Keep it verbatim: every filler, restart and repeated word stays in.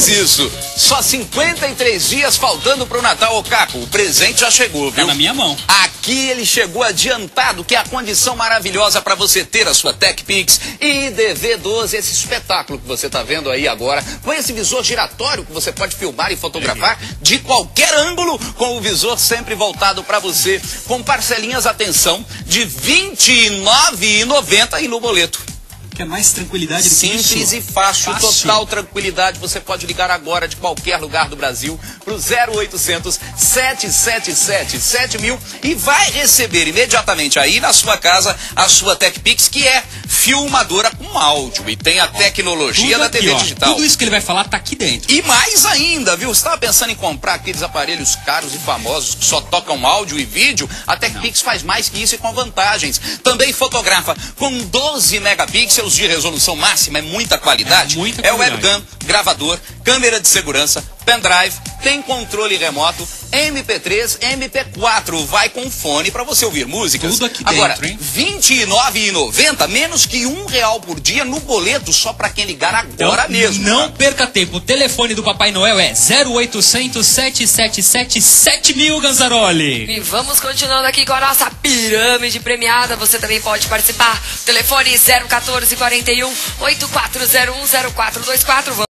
faz isso. Só cinquenta e três dias faltando pro Natal, ô Caco. O presente já chegou, viu? Tá na minha mão. Aqui ele chegou adiantado, que é a condição maravilhosa para você ter a sua TechPix e D V doze, esse espetáculo que você tá vendo aí agora, com esse visor giratório que você pode filmar e fotografar de qualquer ângulo, com o visor sempre voltado para você, com parcelinhas, atenção, de vinte e nove reais e noventa centavos e no boleto. Quer mais tranquilidade do que Simples isso? e fácil, Fácil. Total tranquilidade. Você pode ligar agora de qualquer lugar do Brasil pro zero oitocentos, sete sete sete, sete mil e vai receber imediatamente aí na sua casa a sua TechPix, que é filmadora com áudio e tem a tecnologia Tudo da aqui, T V ó. digital. Tudo isso que ele vai falar tá aqui dentro. E mais ainda, viu? Você estava pensando em comprar aqueles aparelhos caros e famosos que só tocam áudio e vídeo? A TechPix faz mais que isso e com vantagens. Também fotografa com doze megapixels de resolução máxima, é muita qualidade. É, muita é qualidade. webcam, gravador, câmera de segurança, pendrive, tem controle remoto, M P três, M P quatro, vai com fone para você ouvir músicas. Tudo aqui Agora, dentro, hein? vinte e nove reais e noventa centavos, menos que um real por dia no boleto, só para quem ligar agora Então, mesmo. não cara. perca tempo. O telefone do Papai Noel é zero oitocentos, sete sete sete, sete mil, Ganzaroli. E vamos continuando aqui com a nossa pirâmide premiada. Você também pode participar. Telefone zero quatorze, quarenta e um, oito quatro zero um, zero quatro dois quatro.